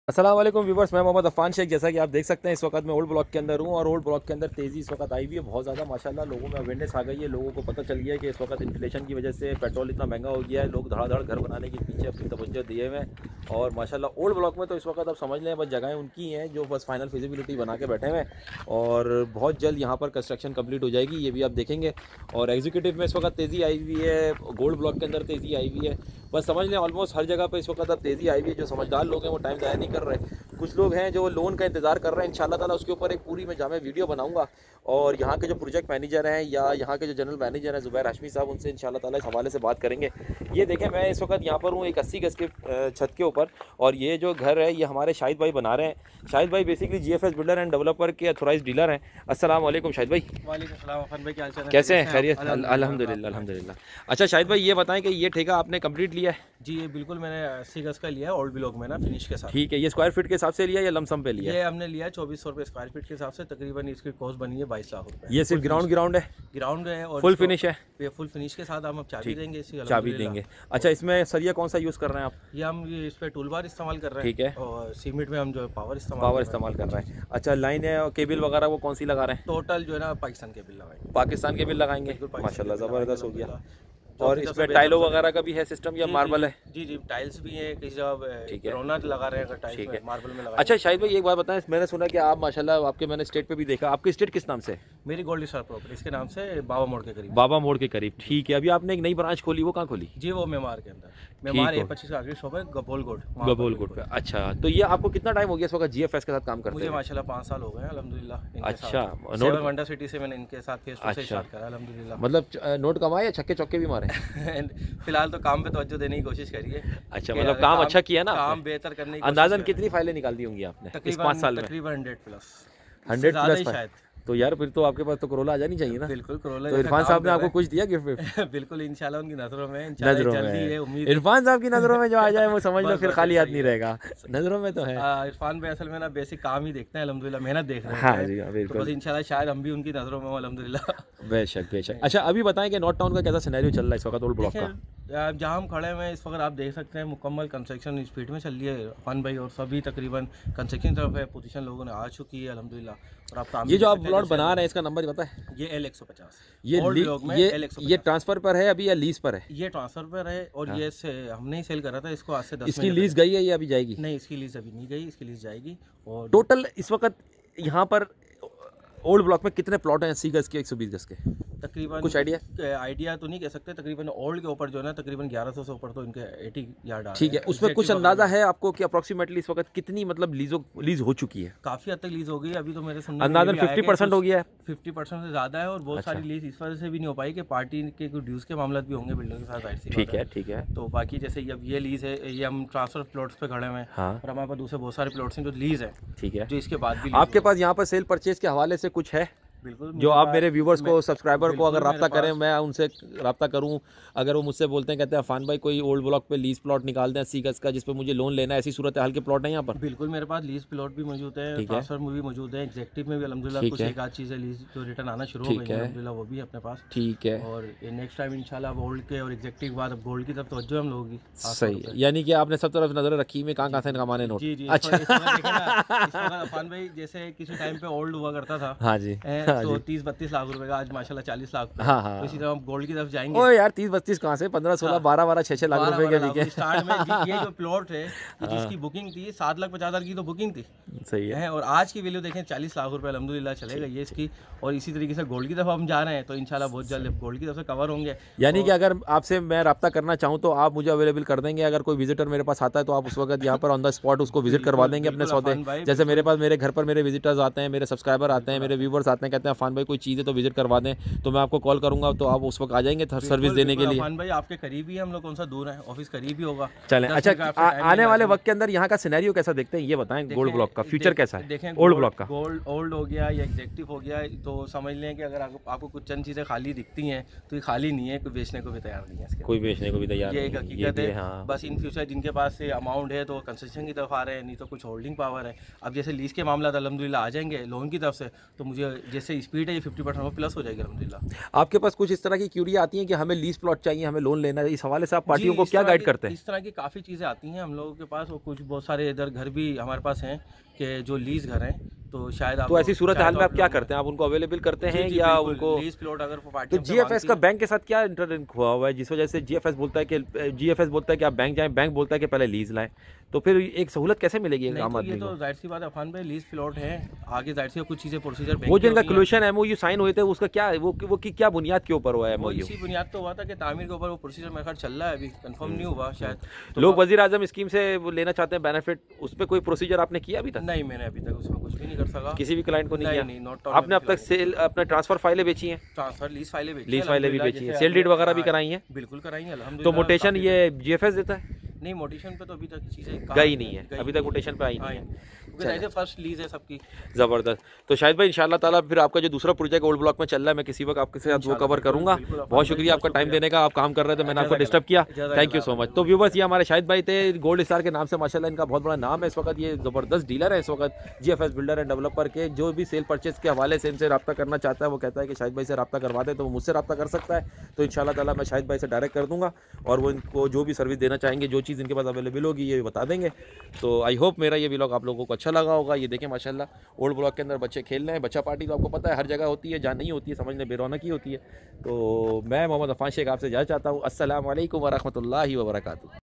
अस्सलाम वालेकुम व्यूवर्स, मैं मोहम्मद अफ़ान शेख। जैसा कि आप देख सकते हैं इस वक्त मैं ओल्ड ब्लॉक के अंदर हूँ और ओल्ड ब्लॉक के अंदर तेज़ी इस वक्त आई हुई है बहुत ज़्यादा। माशाल्लाह लोगों में अवेयरनेस आ गई है। लोगों को पता चल गया है कि इस वक्त इन्फ्लेशन की वजह से पेट्रोल इतना महंगा हो गया है। लोग धड़ाधड़ घर बनाने के पीछे अपनी तवज्जो दिए हुए हैं और माशाल्लाह ओल्ड ब्लॉक में तो इस वक्त आप समझ लें बस जगहें उनकी हैं जो बस फाइनल फिजिबिलिटी बना के बैठे हुए हैं और बहुत जल्द यहाँ पर कंस्ट्रक्शन कम्प्लीट हो जाएगी, ये भी आप देखेंगे। और एग्जीक्यूटिव में इस वक्त तेज़ी आई हुई है, गोल्ड ब्लॉक के अंदर तेज़ी आई हुई है। बस समझ लें ऑलमोस्ट हर जगह पर इस वक्त अब तेज़ी आई हुई है। जो समझदार लोग हैं वो टाइम ज़ाया नहीं कर रहे। कुछ लोग हैं जो लोन का इंतज़ार कर रहे हैं। इंशाल्लाह ताला उसके ऊपर एक पूरी मैं जामे वीडियो बनाऊंगा और यहाँ के जो प्रोजेक्ट मैनेजर हैं या यहाँ के जो जनरल मैनेजर हैं ज़ुबैर हाशमी साहब, उनसे इंशाल्लाह ताला इस हवाले से बात करेंगे। ये देखें मैं इस वक्त यहाँ पर हूँ एक 80 गज़ के छत के ऊपर और ये जो घर है ये हमारे शाहिद भाई बना रहे हैं। शाहिद भाई basically GFS builder and developer के अथोराइज डीलर हैं। अस्सलाम वालेकुम शाहिद भाई। वालेकुम सलाम अफान भाई, क्या हाल चाल है? कैसे हैं? खैरियत? अल्हम्दुलिल्लाह अल्हम्दुलिल्लाह। अच्छा शाहिद भाई ये बताएं कि ये ठेका आपने कंप्लीट लिया है? जी ये बिल्कुल मैंने 80 गज़ का लिया है ओल्ड ब्लॉक में ना, फिनिश के साथ। ठीक है, ये स्क्वायर फीट के हिसाब से लिया या लमसम पे लिया? ये हमने लिया 2400 रुपये स्क्वायर फीट के हिसाब से, तकरीबन इसकी कॉस्ट बनी है 22 लाख रुपए। ये सिर्फ ग्राउंड है? ग्राउंड है और फुल फिनिश है? ये फुल फिनिश के साथ हम अब चाबी देंगे, इसकी चाबी देंगे। अच्छा इसमें सरिया कौन सा यूज़ कर रहे हैं आप? ये हम इस पे टूल बार इस्तेमाल कर रहे हैं। ठीक है। और सीमेंट में हम जो है पावर इस्तेमाल कर रहे हैं। अच्छा लाइन है और केबल वगैरह वो कौन सी लगा रहे हैं? टोटल जो है ना पाकिस्तान के बिल लगाएंगे। पाकिस्तान के बिल लगाएंगे, माशाल्लाह ज़बरदस्त हो गया। और और इसमें टाइलों वगैरह का भी है सिस्टम या मार्बल है? जी टाइल्स भी है, किसी जगह ठीक है रोना लगा रहे हैं, अगर टाइल्स में मार्बल में लगा। अच्छा शाहिद भाई एक बात बताएं, मैंने सुना कि आप माशाल्लाह आपके मैंने स्टेट पे भी देखा, आपकी स्टेट किस नाम से है? मेरी गोल्ड स्टार प्रॉपर्टी इसके नाम से, बाबा मोड़ के करीब। बाबा मोड़ के करीब, ठीक है। अभी आपने एक नई ब्रांच खोली, वो कहाँ खोली? जी वो मेमार के अंदर, मेमार A25 का आखिरी शॉप है, गबोलगोट पे। अच्छा तो ये आपको कितना टाइम हो गया इस वक्त GFS के साथ काम करते मुझे माशाल्लाह 5 साल हो गए हैं अल्हम्दुलिल्लाह। अच्छा नोट वंडर सिटी से मैंने इनके साथ फेस टू फेस स्टार्ट करा अल्हम्दुलिल्लाह। मतलब नोट कमाए या छक्के चौके भी मारे? फिलहाल तो काम पे तवज्जो देने की कोशिश करिए। अच्छा मतलब काम अच्छा किया ना, काम बेहतर करने की। अंदाजन कितनी फाइलें निकाल दी होंगी आपने इस 5 साल में? तकरीबन 100 प्लस। 100 प्लस शायद। तो यार फिर तो आपके पास तो करोला आ जानी चाहिए ना। बिल्कुल करोला। तो इरफान साहब ने आपको कुछ दिया गिफ्ट? बिल्कुल इंशाल्लाह उनकी नजरों में, जल्दी है उम्मीद। इरफान साहब की नजरों में जो आ जाए वो समझ लो फिर खाली हाथ नहीं रहेगा, नजरों में तो है। इरफान भाई असल में ना बेसिक काम ही देखते हैं अल्हम्दुलिल्लाह, मेहनत देख रहे हैं। हाँ जी बिल्कुल, तो बस इंशाल्लाह शायद हम भी उनकी नजरों में अल्हम्दुलिल्लाह। बेशक। अच्छा अभी बताएं कि नॉर्थ टाउन का कैसा सिनेरियो चल रहा है इस वक्त ओल्ड ब्लॉक का? जहाँ हम खड़े हैं इस वक्त आप देख सकते हैं मुकम्मल कंस्ट्रक्शन स्पीड में चल रही है फन भाई, और सभी तकरीबन कंस्ट्रक्शन तरफ है, पोजीशन लोगों ने आ चुकी है अल्हम्दुलिल्लाह। और आप ये जो आप प्लॉट बना रहे हैं इसका नंबर पता है? ये L150। ये ट्रांसफर पर है अभी या लीज पर है? ये ट्रांसफर पर है और ये हमने ही सेल करा था इसको आज से 10 इसकी लीज गई है या अभी जाएगी? नहीं इसकी लीज अभी नहीं गई, इसकी लीज जाएगी। और टोटल इस वक्त यहाँ पर ओल्ड ब्लॉक में कितने प्लॉट हैं 80 गज के 120 गज के? तकरीबन कुछ आइडिया तो नहीं कह सकते, तकरीबन ओल्ड के ऊपर जो है ना तकरीबन 1100 से ऊपर तो इनके 80 यार्ड आ रहे हैं। ठीक है, उसमें कुछ अंदाजा है आपको कि अप्रोक्सीमेटली इस वक्त कितनी मतलब लीज हो चुकी है? काफ़ी हद तक लीज हो गई अभी तो मेरे सुनने अंदाजन 50% हो गया है। 50% से ज़्यादा है और बहुत सारी लीज इस वजह से भी नहीं हो पाई कि पार्टी के कुछ ड्यूज़ के मामला भी होंगे बिल्डर के साथ साइड से। ठीक है। तो बाकी जैसे अब ये लीज है, ये हम ट्रांसफर प्लॉट्स पे खड़े हुए हैं और हमारे पास दूसरे बहुत सारे प्लॉट्स हैं जो लीज है। ठीक है, जो इसके बाद भी आपके पास यहाँ पर सेल परचेज के हवाले से कुछ है? बिल्कुल, जो आप मेरे व्यूवर्स को सब्सक्राइबर को अगर रब्ता करें, मैं उनसे रब्ता करूं, अगर वो मुझसे बोलते हैं कहते हैं अफान भाई कोई ओल्ड ब्लॉक पे लीज प्लॉट निकाल दें 80 गज का जिस पे मुझे लोन लेना है, ऐसी सूरत हाल के प्लॉट है यहाँ पर? बिल्कुल मेरे पास लीज प्लॉट भी मौजूद है, ट्रांसफर में भी मौजूद है, एग्जेक्टिव में भी अल्हम्दुलिल्लाह कुछ एक आध चीज़ें लीज जो रिटर्न आना शुरू हो गई है अल्हम्दुलिल्लाह, वो भी अपने पास। ठीक है। और नेक्स्ट टाइम इंशाल्लाह ओल्ड के और एग्जेक्टिव के बाद अब गोल्ड की तरफ तवज्जो हम लोगों की। सही, यानी कि आपने सब तरफ नजर रखी में कहाँ से कमाने नोट? जी अच्छा अफान भाई जैसे किसी टाइम पे ओल्ड हुआ करता था। हाँ जी, तो 30-32 लाख रुपए का, आज माशाल्लाह 40 लाख। तो इसी तरह हम गोल्ड की तरफ जाएंगे। ओए यार 30-32 कहाँ से 15-16 12-12 6-6 लाख रुपए के बिके स्टार्ट में। ये जो प्लॉट है जिसकी बुकिंग थी 7,50,000 की तो बुकिंग थी। सही है। और आज की वैल्यू देखें 40 लाख रुपए अल्हम्दुलिल्लाह चलेगा ये इसकी। और इसी तरीके से गोल्ड की तरफ हम जा रहे हैं तो इंशाल्लाह बहुत जल्द गोल्ड की तरफ से कवर होंगे। यानी कि अगर आपसे मैं रब्ता करना चाहूँ तो आप मुझे अवेलेबल कर देंगे? अगर कोई विजिटर मेरे पास आता है तो आप उस वक्त यहाँ पर ऑन द स्पॉट उसको विजिट करवा देंगे अपने सौदे? जैसे मेरे पास मेरे घर पर मेरे विजिटर्स आते हैं, मेरे सब्सक्राइबर आते हैं, मेरे व्यूवर्स आते हैं, कहते हैं अफान भाई कोई चीज़ है तो विजिट करवा दें, तो मैं आपको कॉल करूंगा तो आप उस वक्त आ जाएंगे सर्विस देने के लिए? अफान भाई आपके करीब ही हम लोग, कौन सा दूर है, ऑफिस करीब ही होगा। चलें। अच्छा आने वाले वक्त के अंदर यहाँ का सिनेरियो कैसा देखते हैं ये बताएं, गोल्ड ब्लॉक का फ्यूचर कैसा है? देखें ओल्ड ब्लॉक का ओल्ड हो गया या एग्जेक्टिव हो गया तो समझ लें कि अगर आपको कुछ चंद चीज़ें खाली दिखती हैं तो ये खाली नहीं है, कोई बेचने को भी तैयार नहीं है, कोई बेचने को भी तैयार नहीं है, ये एक हकीकत है। हाँ। बस इन फ्यूचर जिनके पास से अमाउंट है तो कंस्ट्रक्शन की तरफ आ रहे हैं, नहीं तो कुछ होल्डिंग पावर है। अब जैसे लीज के मामला अल्हम्दुलिल्लाह आ जाएंगे लोन की तरफ से, तो मुझे जैसे स्पीड है ये 50% प्लस हो जाएगी अल्हम्दुलिल्लाह। आपके पास कुछ इस तरह की क्यूरी आती हैं कि हमें लीज प्लॉट चाहिए, हमें लोन लेना है, इस हवाले से आप पार्टियों जी, को इस क्या तरह गाइड की करते हैं? इस तरह की काफ़ी चीज़ें आती हैं हम लोगों के पास, और कुछ बहुत सारे इधर घर भी हमारे पास हैं कि जो लीज़ घर हैं, तो शायद आप तो ऐसी सूरत हाल में आप क्या लोगों करते हैं? आप उनको अवेलेबल करते जी, हैं जी, या बिल्कुल, उनको? लीज़ प्लॉट अगर वो तो पार्टी हमसे जीएफएस माँगती का है। बैंक के साथ क्या इंटरलिंक हुआ हुआ है जिस वजह से जीएफएस बोलता है कि जीएफएस बोलता है कि आप बैंक जाएं, बैंक बोलता है कि पहले लीज लाएं, तो फिर एक सहूलत कैसे मिलेगी एक नहीं, आम तो ये आदमी तो को? ज़ाहिर सी बात है अफ़ान भाई, लीज़ प्लॉट है, आगे ज़ाहिर सी कुछ चीज़ें प्रोसीजर बैंक वो की जिनका होती हैं। क्लोशन एमओयू साइन हुए थे उसका क्या वो की क्या बुनियाद के ऊपर हुआ है वो एमओयू? इसी बुनियाद पे हुआ था कि तामीर के ऊपर वो प्रोसीजर मेरे ख्याल चल रहा है, अभी कंफर्म नहीं हुआ शायद। तो लोग वजीर आजम स्कीम से वो लेना चाहते हैं बेनिफिट, उस पर कोई प्रोसीजर आपने किया अभी तक? नहीं, मैंने अभी तक उसमें कुछ भी नहीं कर सका। किसी भी क्लाइंट को नहीं किया? नहीं, नॉट आपने अब तक सेल अपने ट्रांसफर फाइलें बेची हैं? ट्रांसफर लीज़ फाइलें बेची लीज हैं फाइलें भी अल्हम्दुलिल्लाह, बेची हैं, जैसे सेल डीड अभी वगैरह भी हाँ, कराई हैं? बिल्कुल कराई हैं तो अल्हम्दुलिल्लाह। मोटेशन काफ़ी ये जीएफएस देता है? नहीं, मोटेशन पे तो अभी तक चीज़ें गई नहीं है, अभी तक मोटेशन पे आई हाँ, नहीं है। क्योंकि ऐसे फर्स्ट लीज़ है सबकी। ज़बरदस्त। तो शाहिद भाई इंशाल्लाह ताला फिर आपका जो दूसरा प्रोजेक्ट ओल्ड ब्लॉक में चल रहा है, मैं किसी वक्त आपके साथ वो इंशाल्लाह, कवर बिल्कुल, करूंगा। बिल्कुल, बहुत भाई, शुक्रिया बहुत आपका टाइम शुक्रिया। देने का, आप काम कर रहे थे, मैंने आपको जज़ाकल्लाह, डिस्टर्ब किया। जज़ाकल्लाह थैंक यू सो मच। तो व्यूवर्स, ये हमारे शाहिद भाई थे, गोल्ड स्टार के नाम से माशाल्लाह इनका बहुत बड़ा नाम है इस वक्त। ये ज़बरदस्त डीलर है इस वक्त जीएफएस बिल्डर एंड डेवलपर के। जो भी सेल परचेज के हवाले से इनसे रब्ता करना चाहता है, वो कहता है कि शाहिद भाई से रब्ता करवा दे, तो वो मुझसे रब्ता कर सकता है। तो इंशाल्लाह ताला मैं शाहिद भाई से डायरेक्ट कर दूंगा और वो इनको जो भी सर्विस देना चाहेंगे, जो चीज़ इनके पास अवेलेबल होगी ये बता देंगे। तो आई होप मेरा ये व्लॉग आप लोगों को अच्छा लगा होगा। ये देखें माशाल्लाह ओल्ड ब्लॉक के अंदर बच्चे खेल रहे हैं। बच्चा पार्टी तो आपको पता है हर जगह होती है, जहाँ नहीं होती है समझने बेरौनकी होती है। तो मैं मोहम्मद अफ़ान शेख आपसे इजाज़त चाहता हूँ। अस्सलामु अलैकुम व रहमतुल्लाहि व बरकातुहू।